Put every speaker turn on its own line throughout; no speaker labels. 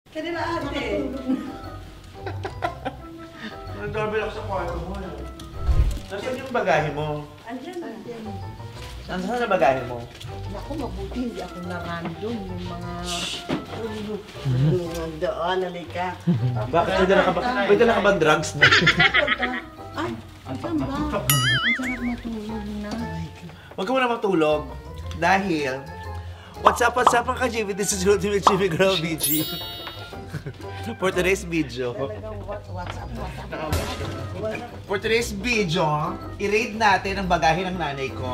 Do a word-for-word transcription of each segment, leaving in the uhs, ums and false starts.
Kanila ate.
Nag-doorbell ako sa kwarto mo. Nasaan yung bagahe mo?
Andiyan.
Andiyan.
Saan saan na bagahe mo?
Naku, mabuti hindi ako na-random yung mga...
Doon, halika.
Bakit? May dala ka ba? May dala ka ba drugs na?
Ay, saan ba? Ang sarap matulog na.
Huwag ka muna matulog. Dahil... What's up, what's up mga ka-G V? This is your ultimate G V Girl, B G. For today's video.
Talagang what, what's up, what's up?
For today's video, i-raid natin ang bagahe ng nanay ko.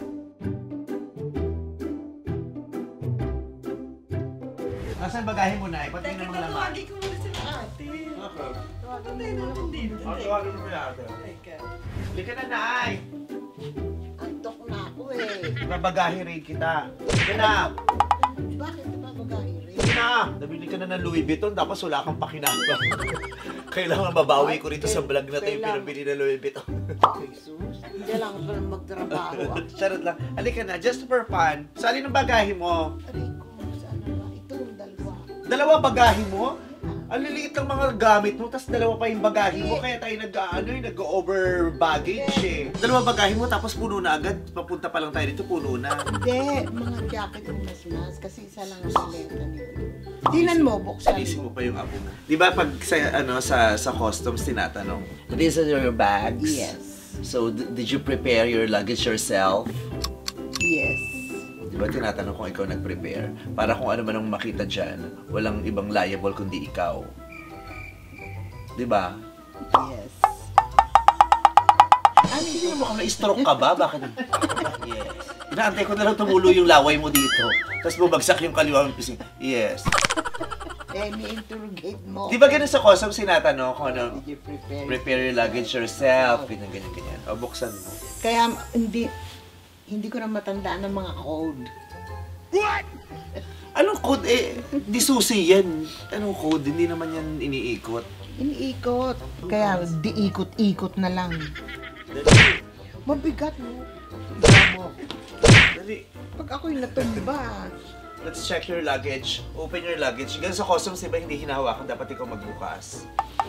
Nasaan bagahe mo, Nay? Pati ng mga laman.
Tawagin ko muna sila ate. Patay na naman dito.
Tawagin mo na ate.
Teka.
Halika na, Nay!
Antok na ako eh.
Babagahe raid kita. Halika na!
Bakit ba mag-ahiri?
Halika na! Nabili ka na ng Louis Vuitton, tapos wala kang pakinabang. Kailangan babawi ko rito sa vlog na ito yung pinabili na Louis Vuitton.
Jesus, kailangan pa lang magtrabaho.
Charot lang. Halika na, just for fun. Saan ang bagahe mo?
Aray ko, saan na ba? Ito, dalawa.
Dalawa bagahe mo? Ang liliit ng mga gamit mo, tapos dalawa pa yung bagahe mo, kaya tayo nag-ano yung nag-over baggage eh. Dalawa bagahe mo, tapos puno na agad. Papunta pa lang tayo dito, puno na.
Hindi, mga jacket ng mas-mas kasi isa lang ang maleta nito. Tinan mo, buksan
Alisin mo
mo.
pa yung apo mo. Di ba pag sa, ano, sa, sa customs tinatanong, these are your bags?
Yes.
So, d- did you prepare your luggage yourself?
Yes.
Di ba tinatanong kung ikaw nag-prepare? Para kung ano man ang makita dyan, walang ibang liable kundi ikaw. Di ba?
Yes.
Ano, hindi mo kami na-stroke ka ba? Bakit? Yes. Inaantay ko na lang tumulo yung laway mo dito. Tapos bumagsak yung kaliwa mong pising. Yes.
Eh, ni-interrogate mo.
Di ba ganun sa customs tinatanong kung ano?
Did you prepare?
Prepare your luggage yourself. Ganyan, ganyan, ganyan. O, buksan mo.
Kaya, hindi, hindi ko na matandaan ng mga code.
What? Anong code? Eh, di susi yan. Anong code? Hindi naman yan iniikot.
Iniikot. Kaya, di ikot-ikot na lang.
Dali.
Mabigat mo. mo.
Dali.
Pag ako'y natumba.
Let's check your luggage. Open your luggage. Ganun sa customs, diba hindi hinahawakan? Dapat ikaw magbukas.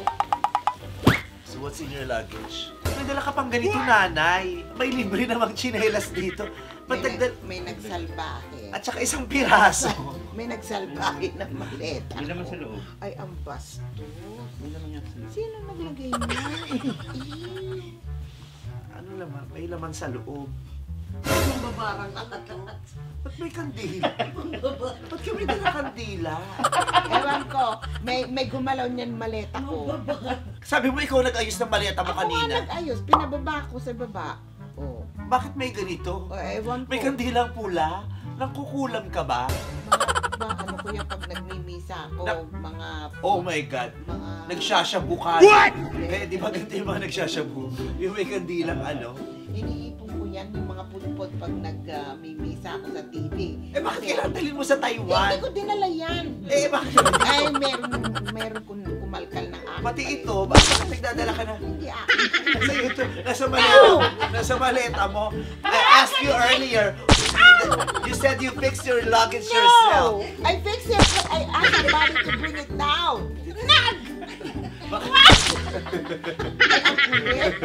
So, what's in your luggage? May dala ka pang ganito, nanay. May libre na mag-chinelas dito.
May,
Ba't nagdal...
nag, may nagsalbahe.
At saka isang piraso.
May nagsalbahe ng maleta.
Hindi naman sa loob.
Ay, ang bastos.
Hindi naman yan sa loob.
Sino naglagay niya?
Ano laman? May laman sa loob.
Anong babarang nakatangat?
Ba't may kandila? Ba't kami dala kandila?
Ewan ko, may may gumalaw niyan maleta ko.
Sabi mo ikaw nag-ayos ng maleta mo
Ako nga
kanina.
nag-ayos, pinababa ko sa baba. Oh.
Bakit may ganito?
O, ewan ko.
May kandilang pula? Nangkukulam ka ba?
Mga, ba, ano ko yan pag nagmimisa ako,
Na-
mga...
Oh my God.
Mga...
Nagsasyabu ka. What? Eh, di ba ganito yung mga nagsasyabu? Yung may kandilang ano?
Iniipon ko yan, yung mga pulpot pag nagmimisa ako sa T V.
Eh, bakit kailangan dalhin mo sa
Hindi
Taiwan?
ko dinala yan.
Eh, bakit?
Ay, meron, meron kung kumalkal ng akin.
Pati ito, bakit nagdadala ka na?
Hindi akin.
Nasa ito, nasa maleta, nasa maleta mo. I asked you earlier, you said you fixed your luggage yourself.
No! I fixed it, but I asked somebody to bring it down. Nag!
Bakit?
Ay, ang kulit.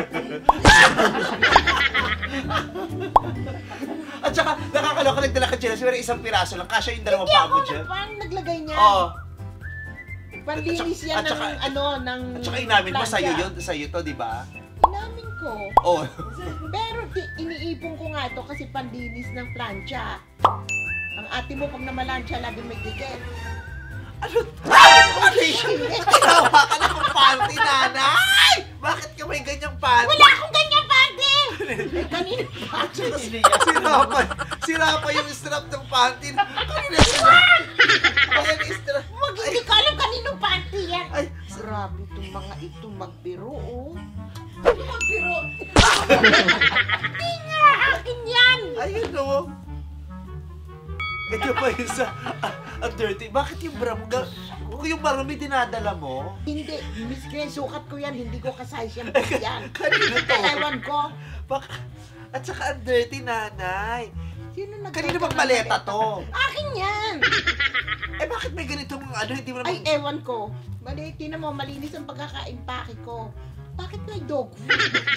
At saka, nakakaloka nagdala ka dyan, pero isang piraso lang, kasya yung dalawang
Hindi
paa
ako
mo
na
dyan.
parang naglagay niya.
Oo.
Panlinis yan
At saka-
ng ano, ng...
At saka inamin mo,
planta.
sa'yo yun, sa'yo to, di ba?
Inamin ko.
Oo.
Pero di- iniipon ko nga ito kasi panlinis ng plancha. Ang ate mo pag namalansya, lagi may dikit.
Ano? Ano yun? Ginawa ka na kong panty, nanay! Bakit ka may ganyang panty?
Wala akong ganyan, panty! Eh, kanina panty.
Sira pa, sira pa yung strap ng panty. Kanina sila. Ayan yung strap.
Wag, hindi ko alam kaninong panty yan.
Ay,
Grabe itong mga ito magbiro, oh.
Pero,
Hindi nga, akin yan.
ayun o. Ito pa yung sa, ah, ang dirty. Bakit yung bra mo? ga- Kung yung marami dinadala mo?
Hindi, miski sukat ko yan, hindi ko kasay siyang yan.
Kanina to.
Ewan ko.
Bak At saka ang dirty, nanay.
Sino nag-
Kanina bang maleta to?
Akin yan!
Eh bakit may ganitong ano, hindi mo
Ay,
naman...
ewan ko. Mali, tinan mo, malinis ang pagkakaimpake ko. Bakit may dog food?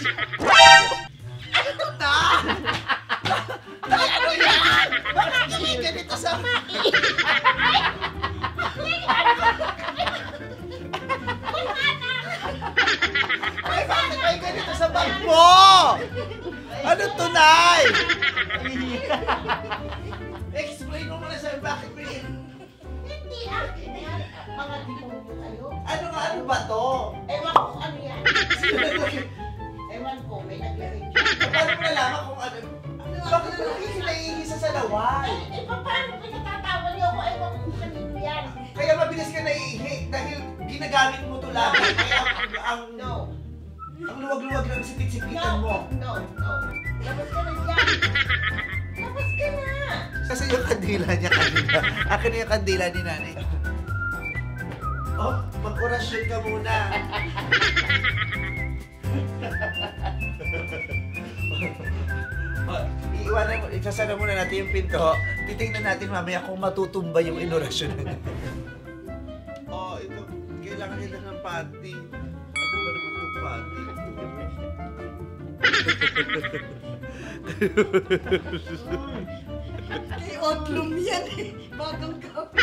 Ano na? Ay, ano yan? Bakit may ganito sa... Ay, bakit may ganito sa bag mo? Ano to, Nay? Explain mo muna sa'yo bakit may...
Hindi akin yan. Mga demonyo kayo.
Ano nga, ano ba to?
Ewan ko kung ano yan. Ewan ko, may nag-arrange.
Paano mo nalaman kung ano? Bakit mo naiihi sa salaway?
Eh, paano pinatatawa niyo ako? Ewan ko kung kanino yan.
Kaya mabilis ka naiihi dahil ginagamit mo to lagi. Kaya ang, ang,
No.
ang luwag-luwag lang sipit-sipitan mo.
No, no, no. Labas ka na dyan. Labas ka na.
Kasi yung kandila niya kanina. Akin na yung kandila ni nanay. Oh, mag-orasyon ka muna. Oh, iiwanan mo, isasara muna natin yung pinto. Titingnan natin mamaya kung matutumba yung inorasyon. Oh, ito, kailangan nila ng panty. Ano ba naman itong panty?
Kay Otlum yan eh. Bagang kape.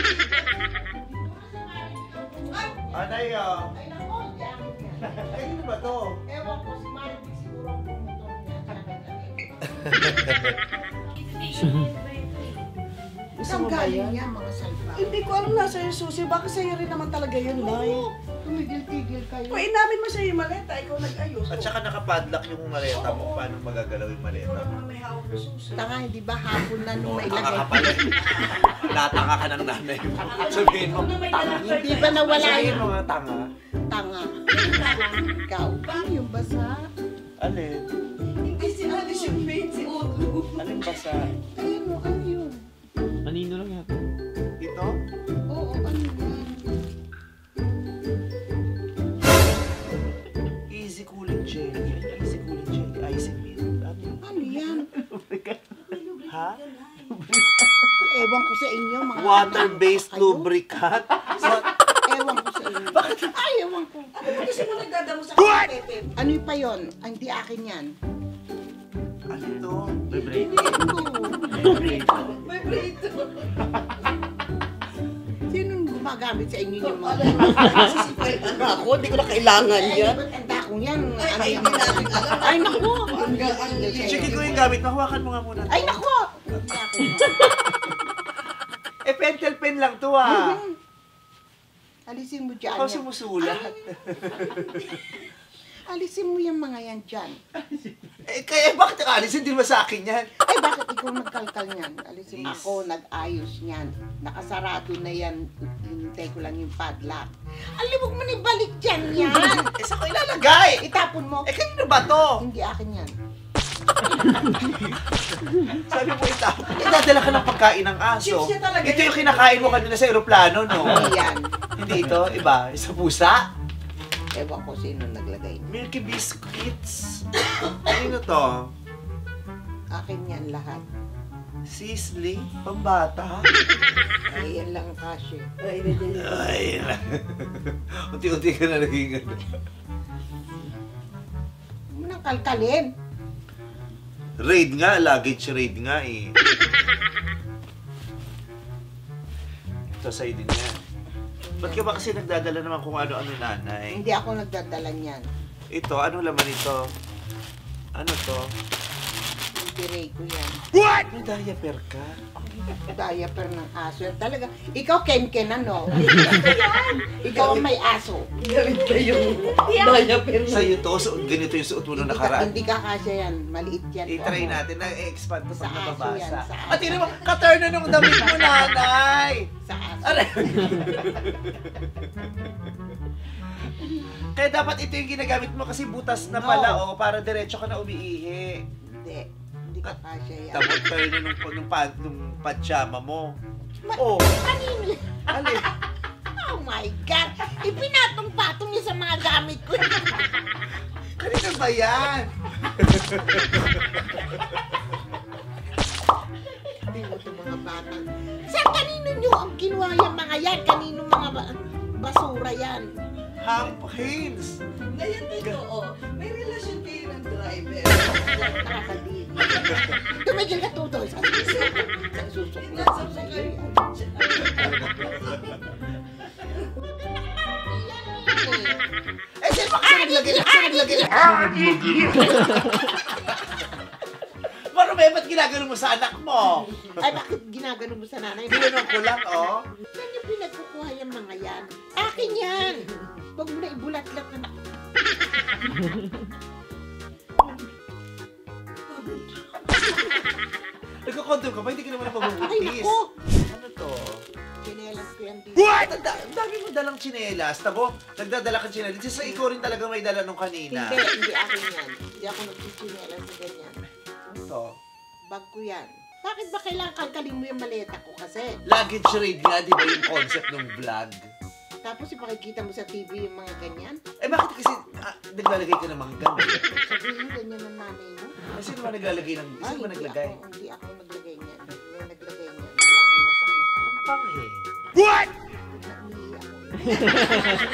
Anay, oh.
Ay, nako, hindi akin yan.
Ay, ano ba to?
Ewan ko, si Maribig siguro ang pumutor niya. Saan galing niya, mga salba?
Hindi ko alam nasa yung susi. Baka sa'yo rin naman talaga yun, Nay.
Tumigil-tigil kayo.
Kung inamin mo sa'yo yung maleta, ikaw nag-ayos.
At saka nakapadlock yung maleta mo. Paano magagalaw yung
Ikaw
maleta mo?
naman may hawak na susi.
Tanga, hindi ba hapon na nung
Oh,
may
tanga
lagay?
ka pala. Natanga ka ng nanay mo. Sabihin mo, tanga.
Hindi ba nawala
Sabihin
yung
mo nga, tanga.
tanga? Ikaw, ano yung basa?
Alin?
Hindi si Alice yung maid, si Otlum.
Alin basa?
Ayun mo, ano yun?
Anino lang yata.
Ito?
Oo, ano yan?
Easy cooling jelly. Easy cooling jelly. Icy milk. Ano yun?
Ano yan?
Ha?
Ewan ko sa inyo, mga
Water-based
anak kayo.
lubricant?
Ewan ko sa inyo. Bakit? Ay, ewan ko.
Kasi mo nagdadamo sa Pepe.
Ano pa yon? Ay, hindi akin yan.
Ano to?
Vibrate.
Vibrator.
Sinong gumagamit sa inyo yung mga...
Ako, hindi ko na kailangan
Ay,
yan.
ba't ang dakong yan? Ano
Ay,
yung
hindi natin alam.
Ay, naku!
Sige ko yung gamit. Mahawakan mo nga muna.
Ay, naku! Hindi akin yan.
Eh, pentel pen lang to ah.
Mhm. Alisin mo dyan.
Ikaw
yan.
sumusulat.
Alisin mo yung mga yan dyan.
Eh, kaya bakit ang alisin? Hindi ba sa akin yan?
Ay, bakit ikaw nagkalkal niyan? Alisin mo.
Please.
Ako, nag-ayos niyan. Nakasarado na yan. Hintay ko lang yung padlock. Alam, huwag mo nibalik dyan yan.
Eh, saan ko ilalagay?
Itapon mo.
Eh, kanino ba to?
Hindi akin yan.
Sabi mo ito, idadala ka ng pagkain ng aso.
Chips niya talaga
Ito
yan.
yung kinakain mo kanina sa aeroplano, no?
Hindi yan.
Hindi ito, iba. Isa pusa?
Ewan ko sino naglagay.
Milky Biscuits. Ano to?
Akin yan lahat.
Sizzling? Pambata?
Ay, yan lang kasi.
Ay, hindi din.
Ay, unti-unti ka na naging ano.
Huwag mo nang kalkalin.
Raid nga, luggage raid nga eh. Ito sa'yo din yan. Ba't ka ba kasi nagdadala naman kung ano-ano, nanay?
Hindi ako nagdadala niyan.
Ito, ano laman ito? Ano to?
Biray ko yan.
May diaper ka?
Diaper ng aso. Yan talaga. Ikaw, Ken-Ken, ano? Ikaw ang may aso.
Gamit ka yung diaper mo.
Sa'yo to, suot, ganito yung suot mo nung
Hindi ka,
nakaraan.
hindi ka kasya yan. Maliit yan.
I-try natin na i-expand mo
Sa
pag
aso
nababasa.
yan, sa aso.
At yun mo, ka-turn na nung damit mo, nanay!
Sa aso.
Aray! Kaya dapat ito yung ginagamit mo kasi butas na
No.
pala, oh, para diretso ka na umiihi.
Hindi. Hindi ka kasya yan.
Tapos turn na nung, nung, pad, nung pajama mo. Oh,
Kanino?
alin?
Oh my God! Ipinatong-patong niya sa mga gamit ko.
Kanina ba yan?
Kanino nyo ang kinuha yung mga yan? Kanino mga ba- basura yan?
Hank Haynes!
Ngayon totoo, may relasyon kayo ng driver.
Nakakadiri. Tumigil ka, Tutoy. Susuklat ko sa iyo yan.
Eh, sino ba kayo naglagay na? Sino naglagay na? Marumi, ba't ginagano mo sa anak mo?
Ay, bakit ginagano mo sa nanay?
Ginanong ko lang, oh.
Saan niyo pinagkukuha yung mga yan? Akin yan! Huwag mo na ibulat-lat na nak...
Nagkakondom ka ba? Hindi ka naman
Ay,
napabubuntis.
naku!
Ano to?
Chinelas ko yan dito.
What? Ang da- ang dami mo dalang tsinelas. Tabo, nagdadala ka tsinelas. Kasi ikaw rin talaga may dala nung kanina.
Hindi, hindi akin yan. Hindi ako nagchichinelas na ganyan.
Ano to?
Bag ko yan. Bakit ba kailangan kalkalin mo yung maleta ko kasi?
Luggage raid nga, di ba yung concept ng vlog?
Tapos ipakikita mo sa T V yung mga ganyan?
Eh bakit kasi ah, naglalagay ka ng mga gamit?
Sabihin ganyan ng nanay mo?
Eh, sino ba naglalagay ng...
Ay,
Sino ba
hindi
naglagay?
ako, hindi ako naglagay niyan. May naglagay niyan. Wala akong basang-basang.
Panghe.
Naiihi ako.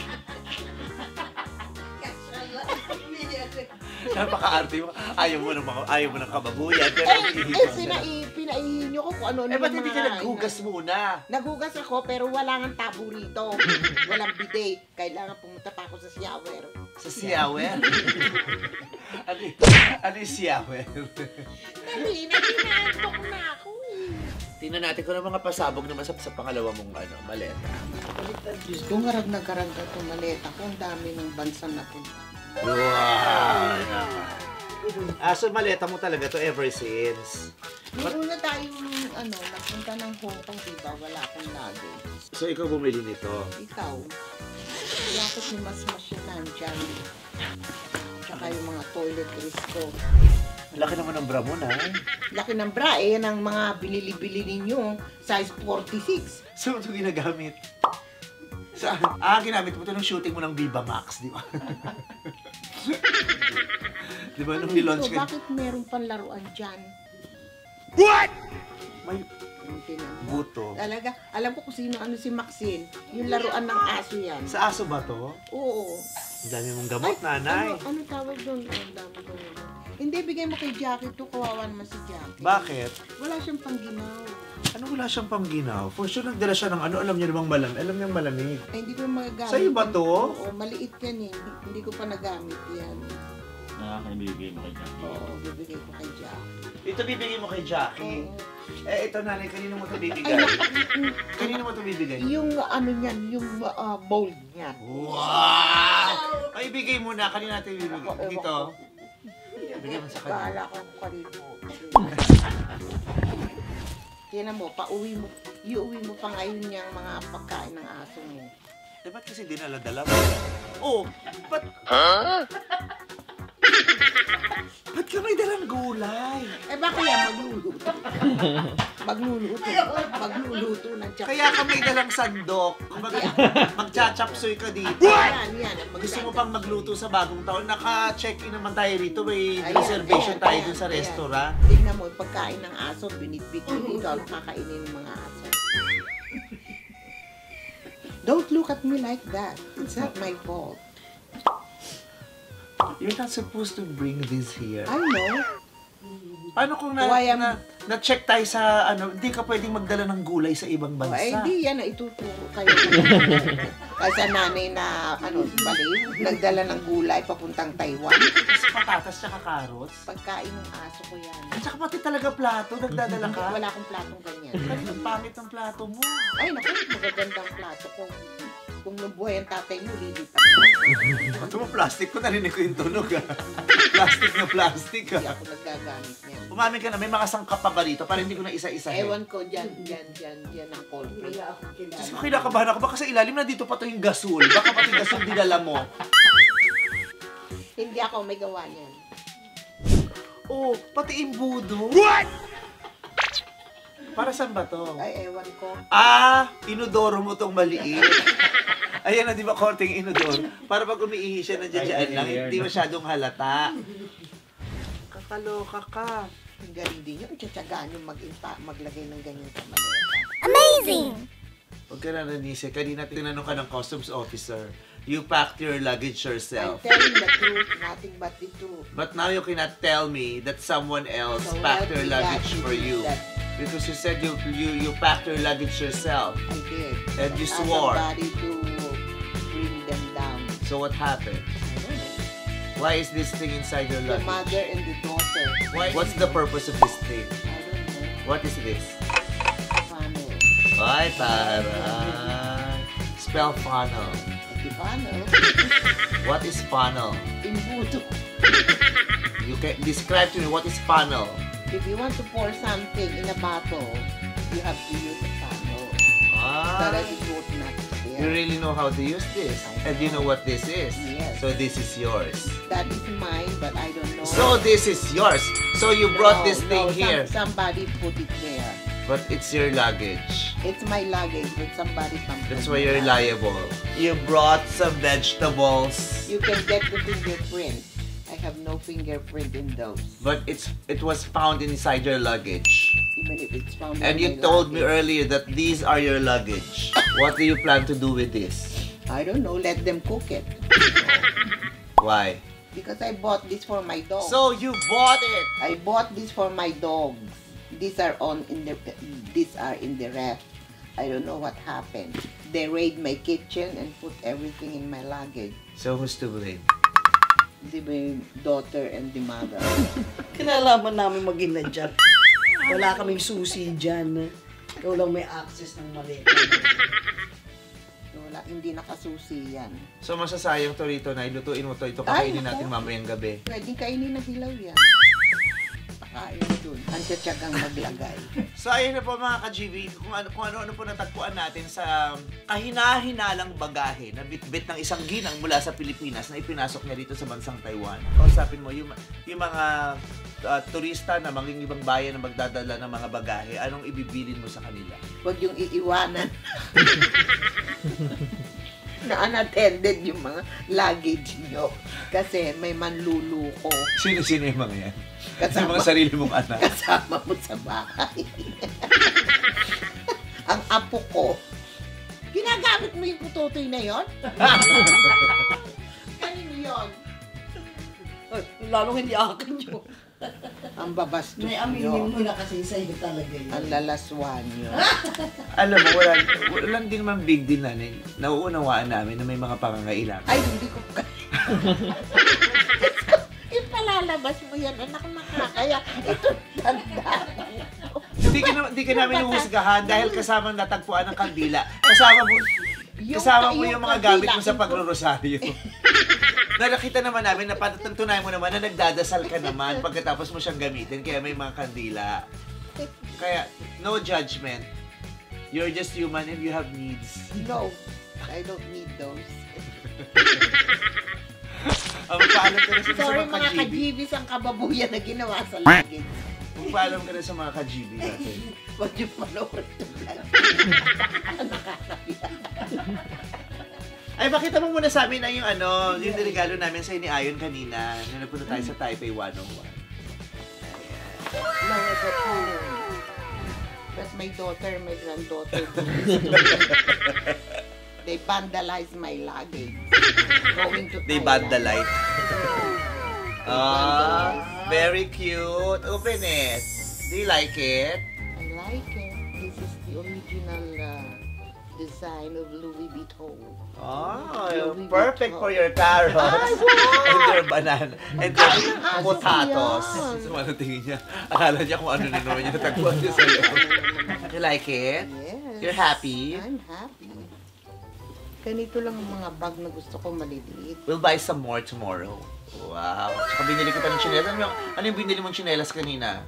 Napaka-arte mo. Ayaw mo ng mga... Ayaw mo ng kababuyan. Pero
Eh,
iihi
eh,
ka
pinai, pinaihi niyo ko kung ano-ano
Eh, ba't
yung
hindi ka
mga-
naghugas muna?
Naghugas ako pero wala nang tabo rito. Walang bidet. Kailangan pumunta pa ako sa shower.
Sa siyawer? ano, y- ano yung siyawer?
Dali, naginaantok na ako eh.
Tingnan natin kung ano mga pasabog naman sa, sa pangalawa mong ano, maleta.
Diyos ko, ngarag na garag na itong maleta ko. Ang dami ng bansang napunta.
Wow! Ah, so maleta mo talaga to ever since.
Nung una tayong ano, napunta ng Hong Kong, diba? Wala akong luggage.
So ikaw bumili nito.
Ikaw, yakot ni Mas Mas yun nandyan. Tsaka yung mga toiletries ko.
Laki naman ng bra mo na.
Laki ng bra, eh. Yan ang mga binili-bili ninyo. Size forty-six.
So ito ginagamit? Saan? Ah, ginamit mo ito nung shooting mo ng Viva Max, di ba? Di ba nung nilaunch
Ito,
ka?
bakit meron pang laruan dyan?
May
Yung tinan mo.
buto.
Talaga, alam ko kung sino ano si Maxine. Yung laruan ng aso yan.
Sa aso ba to?
Oo.
Ang dami mong gamot, nanay.
Ano, ano tawag doon? Oh, ang dami doon. Hindi, bigay mo kay Jackie to. Kawawa naman si Jackie.
Bakit?
Wala siyang pangginaw.
Ano wala siyang pangginaw? For sure nagdala siya ng ano, alam niya namang malam, alam niyang malamig.
Ay, hindi ko yung magagamit.
Sa'yo ba to?
Oo, maliit yan eh. Hindi ko pa nagamit yan.
Nakakabibigay mo kay Jackie.
Oo, bibigay ko kay Jackie.
Ito bibigay mo kay Jackie.
Oo.
Eh, ito nanay, kanino mo ito
Ay,
bibigay?
naku-
Kanino mo ito bibigay?
yung ano niyan, yung uh, bowl niyan.
Wow! Ay, ibigay mo na. Kanino natin
Ako,
bibigay?
ewan
Dito.
ko.
Bigay mo sa kanya.
Bahala ko kung kanino. Tiyan mo, pauwi mo. Iuwi mo pa ngayon yung mga pagkain ng aso mo.
Eh, ba't kasi dinala-dala mo? Oh, ba't... Ba't ka may dalang gulay?
Eh baka yan magluluto. magluluto. Magluluto ng tsaka.
Kaya ka may dalang sandok. Kumbaga, magcha-chapsoy ka dito.
Yan, yan.
Gusto mo pang magluto sa bagong taon? Naka-check-in naman tayo rito. May
Ayan,
reservation
ayan,
tayo
ayan,
dun sa
ayan.
restaurant.
Tingnan mo, pagkain ng aso, binitbit mo dito. Ang kakainin ng mga aso. Don't look at me like that. It's not my fault.
You're not supposed to bring this here.
I know.
Paano kung na,
Why am-
na, na-check tayo sa ano, hindi ka pwedeng magdala ng gulay sa ibang
Oh, eh,
bansa?
hindi yan na ituturo kayo. Kasi sa nanay na, ano, baliw, nagdala ng gulay papuntang Taiwan.
Tapos patatas tsaka carrots.
Pagkain ng aso ko yan.
At saka pati talaga plato, nagdadala ka.
Wala akong platong ganyan.
Bakit ang pangit ng plato mo?
Ay, naku, magagandang plato ko. Kung nabuhay ang tatay mo, lilipat.
Ano mo, plastic ko, narinig ko yung tunog ah. Plastic na plastic
Hindi
ah.
ako nagagamit niyan.
Umamin ka na, may mga sangkap pa ba dito? Para hindi ko na isa-isahin.
Ewan ko, dyan, dyan, dyan, dyan ang culprit.
Kasi ko kinakabahan ako, baka sa ilalim na dito pa to yung gasol. Baka pati gasol dinala mo.
Hindi ako may gawa niyan.
Oh, pati imbudo. What? Para saan ba to?
Ay, ewan ko.
Ah, inodoro mo tong maliit. Ayan na, di ba, korting inodoro? Para pag umiihi siya, nandiyan lang, hindi masyadong halata. Kakaloka ka.
Ang galing din yun. Tsatsagaan yung mag maglagay ng ganyan sa maleta.
Amazing!
Huwag ka na nanisi. Kanina tinanong ka ng customs officer. You packed your luggage
I'm
yourself.
telling the truth, nothing but the truth.
But now you cannot tell me that someone else
So
packed
help
your
me
luggage
God,
for you.
that
Because you said you you you packed your luggage yourself.
I did.
And you
Ask
swore.
somebody to bring them down.
So what happened?
I don't know.
Why is this thing inside your
The
luggage?
mother and the daughter.
Why? What's the purpose of this thing?
I don't know.
What is this?
Funnel.
Ay, taray. Spell funnel.
The funnel.
What is funnel?
In voodoo.
You can describe to me what is funnel.
If you want to pour something in a bottle, you have to use a funnel.
Ah,
So that it would not
you
spill.
really know how to use this, and you know what this is.
Yes.
So this is yours.
That is mine, but I don't know.
So this is yours. So you brought
No,
this thing
no, some-
here,
somebody put it there.
but it's your luggage.
It's my luggage, but somebody comes.
That's why you're liable. You brought some vegetables,
You can get the fingerprint. I have no fingerprint in those.
but it's it was found inside your luggage.
Even if it's found
And
in
you
my
told me
luggage.
earlier that these are your luggage. What do you plan to do with this?
I don't know, let them cook it.
Why?
Because I bought this for my dog.
So you bought it.
I bought this for my dogs. These are on in the these are in the ref. I don't know what happened. They raid my kitchen and put everything in my luggage.
So who's to blame?
The my daughter and the mother.
Kinalaman namin mag-ina dyan. Wala kaming susi dyan. Ikaw lang may access ng maleta.
Wala, hindi nakasusi yan.
So masasayang to rito na ilutuin mo to. Ito
Ay,
kakainin
naku.
natin mamayang gabi.
Pwedeng kainin na hilaw yan. Pakain dun. Ang tsatsagang maglagay.
So ayun na po mga ka-G V, kung ano kung ano-ano po natagpuan natin sa kahina-hinalang bagahe na bitbit ng isang ginang mula sa Pilipinas na ipinasok niya dito sa bansang Taiwan. Kausapin mo yung, yung mga uh, turista na maging ibang bayan na magdadala ng mga bagahe, anong ibibilin mo sa kanila?
Huwag yung iiwanan. Na unattended yung mga luggage nyo. Kasi may manluluko.
Sino-sino yung mga yan? Yung
Kasama,
mga sarili mong anak.
kasama mo sa bahay. Ang apo ko. Ginagamit mo yung putotoy na yon? Kanino yun?
Ay, lalong hindi akin yun.
Ang babastos
May
nyo.
aminin mo na kasi sa'yo talaga yun.
Ang lalaswan nyo.
Alam mo, wala, wala din naman big deal na. Nauunawaan namin na may mga pangangailangan.
Ay, hindi ko kaya. Ipalalabas mo yan, anak makakaya. Ito, tanda.
Hindi ka, na, hindi ka namin uhusgahan dahil kasamang natagpuan ng kandila. Kasama mo, kasama mo yung mga gamit mo sa pagrorosaryo. Nakita naman namin na patutunayan mo naman na nagdadasal ka naman pagkatapos mo siyang gamitin, kaya may mga kandila. Kaya, no judgment. You're just human and you have needs.
No, I don't need those.
Um, paalam ka na sa, sa
Sorry
mga
mga
ka-G B.
ka-G Bs ang kababuyan na ginawa sa luggage.
Paalam ka na sa mga ka-G B natin.
Huwag niyo panoorin ito lang. Nakakaya.
Ay, makita mo muna sa amin na yung ano, yung regalo namin sa ni Ayon kanina na napunta tayo sa Taipei one oh one.
No, it's a fool. But my daughter, my granddaughter, they vandalized my luggage. Going to
They
Thailand.
vandalize. Ah, very cute. Open it. Do you like it?
I like it. This is the original uh, design of Louis Vuitton.
Oh, perfect for your carrots. And your banana. And your
Ay,
potatoes.
yan.
So, ano tingin niya? Akala niya kung ano na naman yung natagpuan niya sa loob. You like it?
Yes.
You're happy?
I'm happy. Ganito lang ang mga bag na gusto ko maliliit.
We'll buy some more tomorrow. Wow. Saka binili ko pa ng tsinelas. Ano yung, ano yung binili mong tsinelas kanina?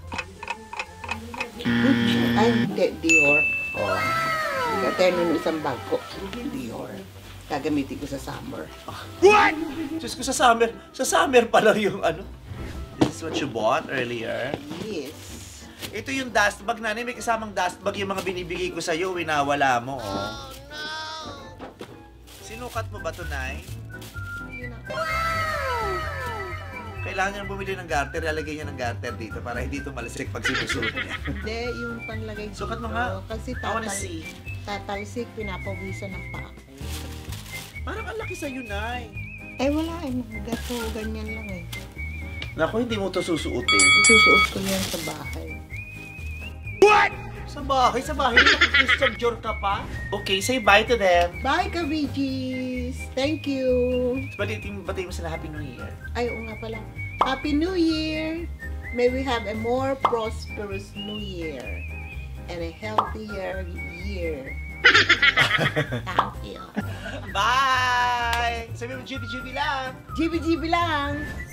Ay, hindi. Dior.
Oh.
Katerno ng isang bag ko. Dior. Gagamitin ko sa summer.
What? Diyos ko, sa summer. Sa summer pala yung ano. This is what you bought earlier.
Yes.
Ito yung dust bag, nanay. May kasamang dust bag yung mga binibigay ko sa'yo. Winawala mo, oh. Sinukat mo ba ito, Nay? Kailangan niyang bumili ng garter. Lalagay niya ng garter dito para hindi ito malisik pag sinusuot niya.
Hindi, yung panlagay
Sukat mo
dito, Kasi
I wanna
tatal-
see.
nagtatalsik, pinapawisan ng paa.
Parang ang laki sa'yo, Nay.
Eh wala eh, gato, ganyan lang eh.
Naku, hindi mo to susuotin.
Isusuot ko yan sa bahay.
Sa bahay? Sa bahay? Christian Dior ka pa? Okay, say bye to them.
Bye, Kabijis! Thank you!
Batiin batiin mo sila Happy New Year.
Ay, oo nga pala. Happy New Year! May we have a more prosperous New Year and a healthier year. Thank you.
Bye! Sabi mo, G B G B lang.
G B G B lang!